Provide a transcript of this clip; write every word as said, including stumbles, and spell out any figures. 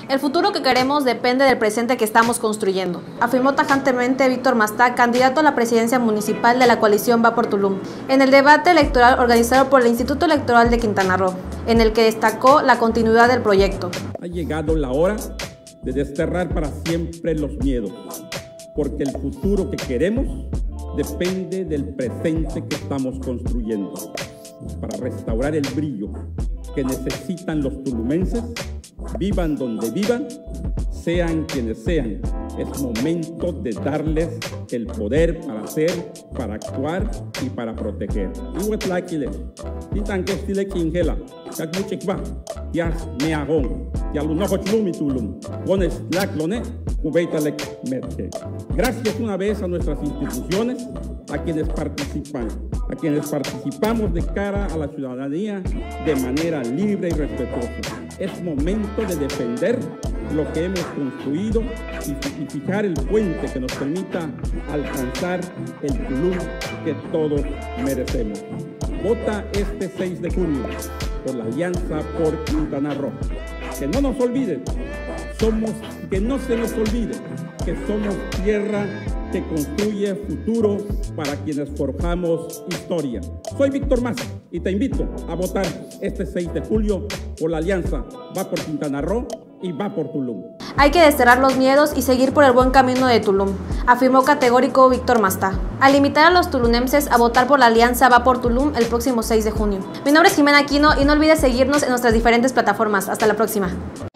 El futuro que queremos depende del presente que estamos construyendo, afirmó tajantemente Víctor Mastá, candidato a la presidencia municipal de la coalición Va por Tulum, en el debate electoral organizado por el Instituto Electoral de Quintana Roo, en el que destacó la continuidad del proyecto. Ha llegado la hora de desterrar para siempre los miedos, porque el futuro que queremos depende del presente que estamos construyendo. Para restaurar el brillo que necesitan los tulumenses, vivan donde vivan, sean quienes sean, es momento de darles el poder para hacer, para actuar y para proteger. Iwetlakile, titanquestile quingela, kakmuchikba, tias meagón, tialunojochlumi tulum, pones laclone, cubeitalek metke. Gracias una vez a nuestras instituciones, a quienes participan, a quienes participamos de cara a la ciudadanía de manera libre y respetuosa. Es momento de defender lo que hemos construido y, y fijar el puente que nos permita alcanzar el Tulum que todos merecemos. Vota este seis de junio por la Alianza por Quintana Roo. Que no nos olviden, somos, que no se nos olvide que somos tierra que construye futuro para quienes forjamos historia. Soy Víctor Mastá y te invito a votar este seis de julio por la Alianza Va por Quintana Roo y Va por Tulum. Hay que desterrar los miedos y seguir por el buen camino de Tulum, afirmó categórico Víctor Mastá, al invitar a los tulunenses a votar por la Alianza Va por Tulum el próximo seis de junio. Mi nombre es Jimena Aquino y no olvides seguirnos en nuestras diferentes plataformas. Hasta la próxima.